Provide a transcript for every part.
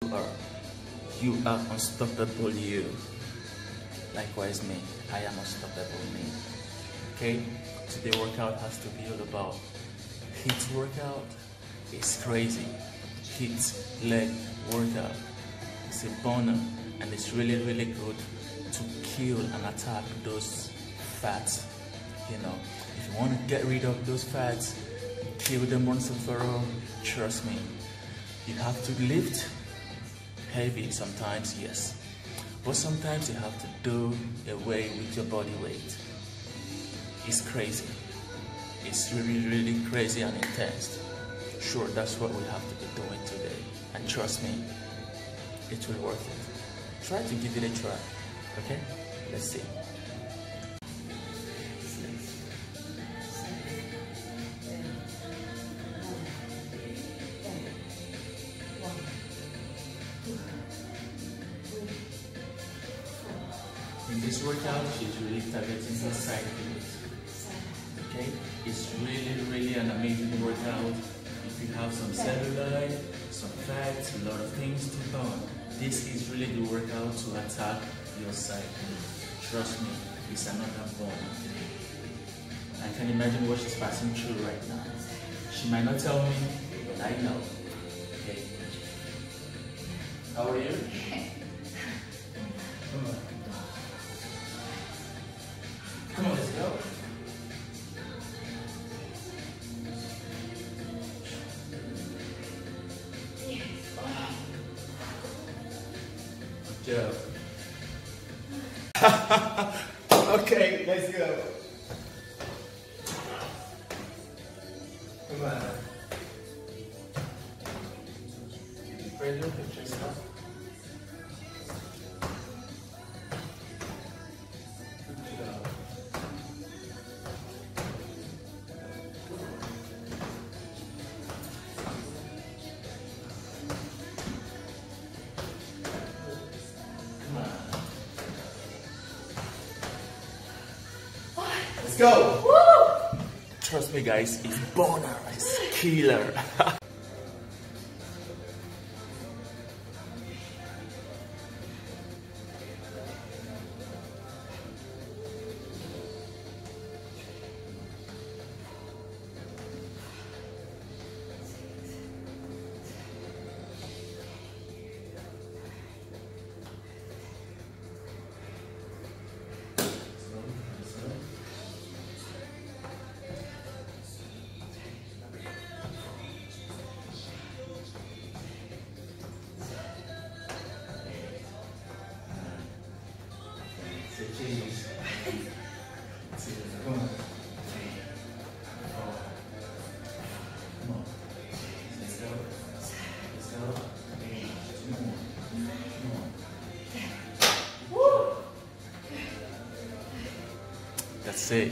are. You are unstoppable you. Likewise me, I am unstoppable me. Okay? Today workout has to be all about HIIT workout. It's crazy. HIIT leg workout. It's a burner and it's really good to kill and attack those fats. You know, if you want to get rid of those fats, kill them once and for all, trust me. You have to lift heavy sometimes, yes. But sometimes you have to do away with your body weight. It's crazy. It's really crazy and intense. Sure, that's what we have to be doing today. And trust me, it will work it. Try to give it a try, okay? Let's see. In this workout, she's really targeting the side glutes. Okay? It's really an amazing workout. If you have some cellulite, some fats, a lot of things to burn, this is really the workout to attack your side glutes. Trust me, it's another burner. I can imagine what she's passing through right now. She might not tell me, but I know. Okay? How are you? Come on. Come on, let's go. Good job. Okay, let's go. Come on. Pressure, put your stuff. Let's go! Woo! Trust me guys, it's burner, it's killer. Come on. Come on. Let's go. Let's go. Come on. Woo! That's it.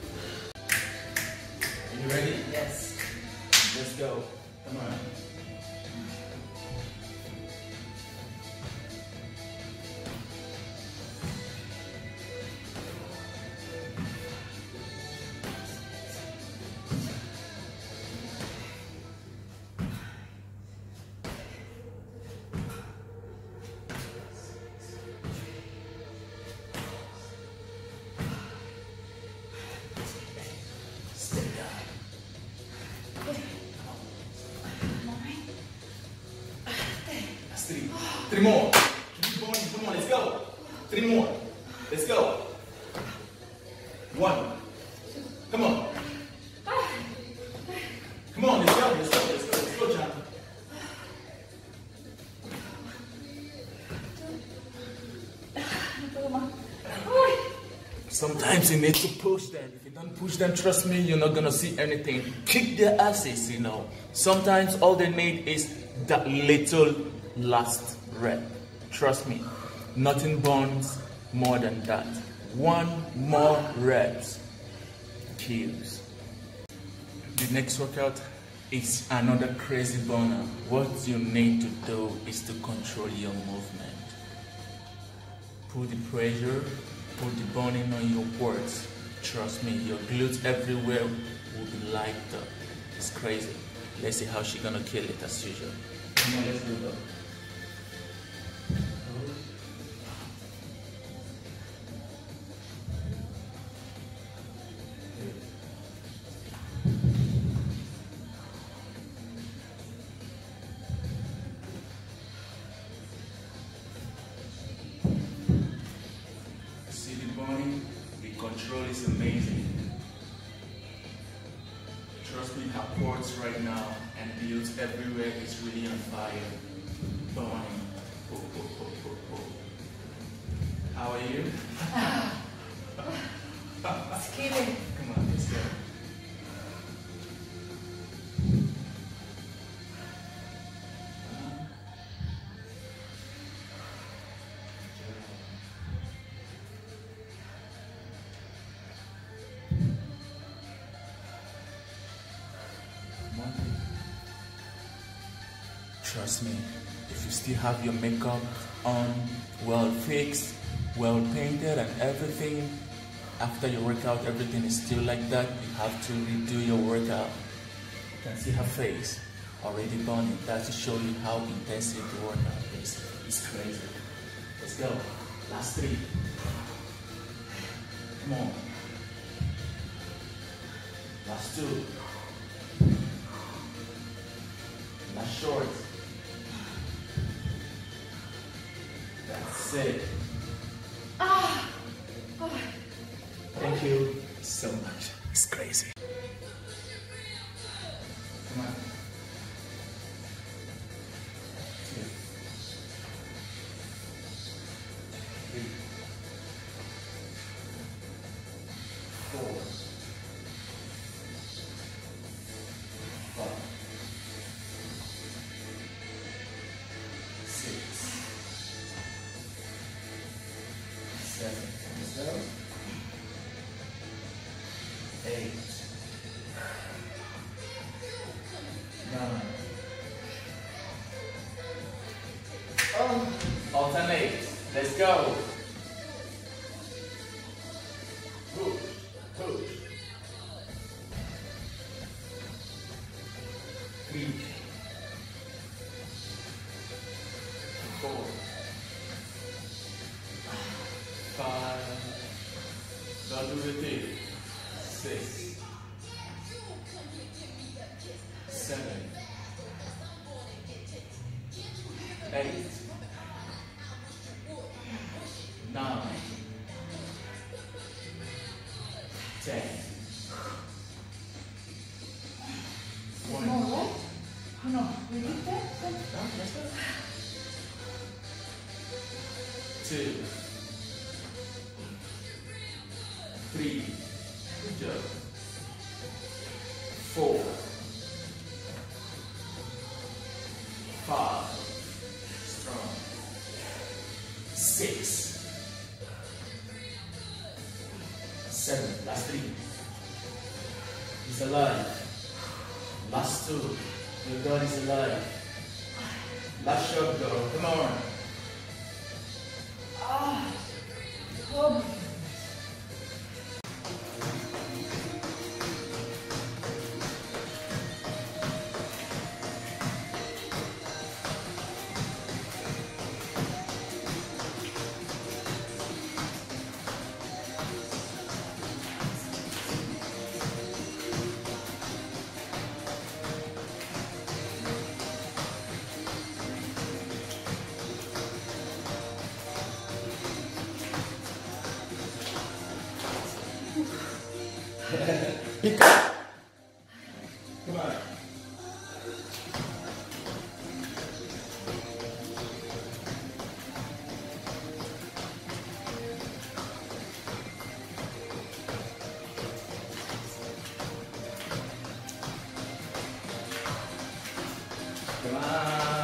Are you ready? Yes. Let's go. Come on. Three more. Keep going. Come on, let's go. 3 more. Let's go. 1. Come on. Come on, let's go. Let's go. Let's go. Let's go, John. Sometimes you need to push them. If you don't push them, trust me, you're not gonna see anything. Kick their asses, you know. Sometimes all they need is that little last rep. Trust me, nothing burns more than that. 1 more reps kills. The next workout is another crazy burner. What you need to do is to control your movement. Put the pressure, put the burning on your quads. Trust me, your glutes everywhere will be lighted up. It's crazy. Let's see how she's gonna kill it as usual. Come on, let's do that. control is amazing. Trust me, her quads right now and builds everywhere is really on fire. Burning. How are you? Skinny. Come on, let's go. Trust me, if you still have your makeup on, well fixed, well painted and everything, after your workout everything is still like that, you have to redo your workout. You can see her face already burning. That's to show you how intensive the workout is. It's crazy. Let's go. Last 3. Come on. Last 2. Last short. That's it. Thank you so much. It's crazy. Come on. 2, 3, 4, 5, 6, 7. Let's go. 8, 9. Alternate. Let's go. Push, push. 3, 4, 5. Don't do the thing. 6, 7, 8, 9, 10. 1. More, right? No, we did that? 2, 3. Good job. 4, 5. Strong. 6, 7. Last 3. He's alive. Last 2. Your God is alive. Last shot, girl. Come on. Oh. Pick up. Come on. Come on.